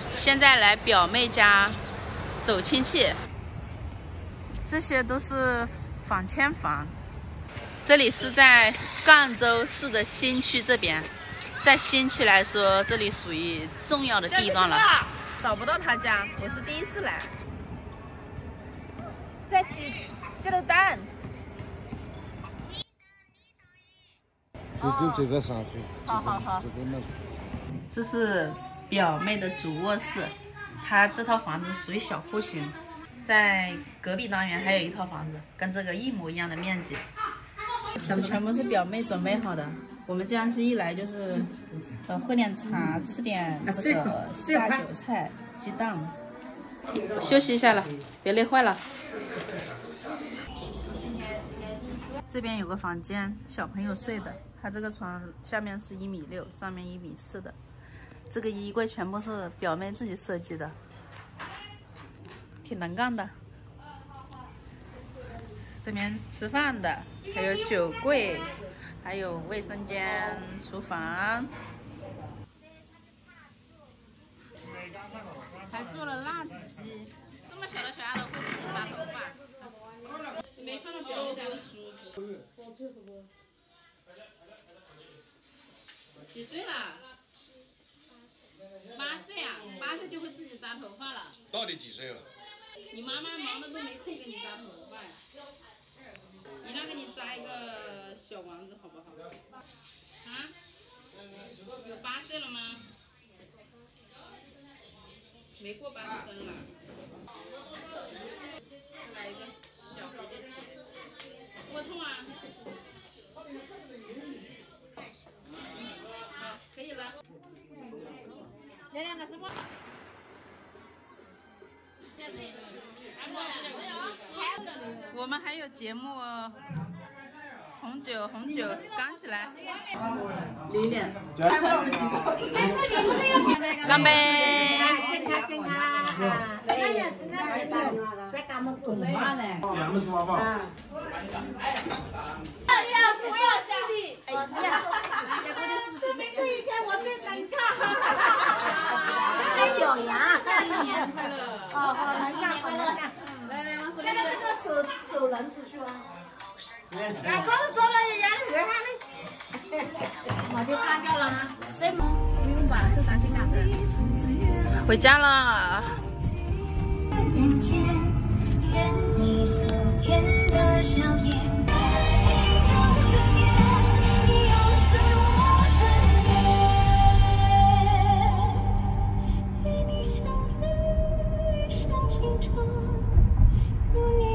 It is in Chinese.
现在来表妹家走亲戚，这些都是仿签房。这里是在赣州市的新区这边，在新区来说，这里属于重要的地段了。找不到他家，我是第一次来。在鸡肉蛋。 就这个上去。 好。这是表妹的主卧室，她这套房子属于小户型，在隔壁单元还有一套房子，跟这个一模一样的面积。这全部是表妹准备好的。我们家是一来就是喝点茶，吃点这个下酒菜、鸡蛋。休息一下了，别累坏了。这边有个房间，小朋友睡的。它这个床下面是1.6米，上面1.4米的。这个衣柜全部是表妹自己设计的，挺能干的。这边吃饭的，还有酒柜，还有卫生间、厨房，还做了辣子鸡。这么小的小丫头会自己扎头发，没看到表妹家的梳子。几岁了？8岁啊，8岁就会自己扎头发了。 到底几岁了？ 你妈妈忙的都没空给你扎头发呀。姨妈给你扎一个小王子好不好？啊？有8岁了吗？没过8岁生了。再来一个小蝴蝶结，窝痛啊？好，可以了。亮亮的什么？我们还有节目哦，红酒干起来。李脸，干杯！ 健康啊！亮亮是那个在干么子？妈呢？ 两个抓吧。 不要兄弟！哎呀，这没这以前我最能看。真有呀！新年快乐！好，能干，好能干。来，往手里。现在这个手能出去啊？哎，可是做了眼热汗的。我就干掉了啊！谁不用吧？是啥性感的？ 回家了。 如你